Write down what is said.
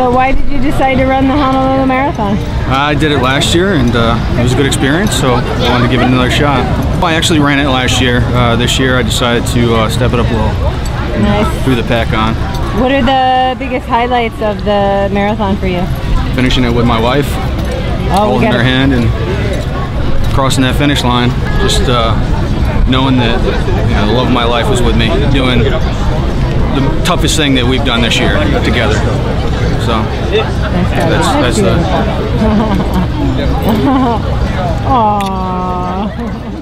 So why did you decide to run the Honolulu Marathon? I did it last year, and it was a good experience, so I wanted to give it another shot. I actually ran it last year. This year I decided to step it up a little and threw the pack on. What are the biggest highlights of the marathon for you? Finishing it with my wife, holding her hand and crossing that finish line. Just knowing that the love of my life was with me, doing the toughest thing that we've done this year together. So that's Aww.